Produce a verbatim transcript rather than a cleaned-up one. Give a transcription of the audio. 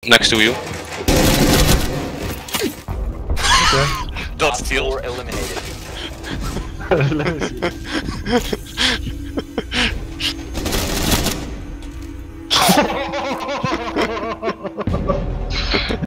Next to you. Okay. Don't steal. Four eliminated. Let me see.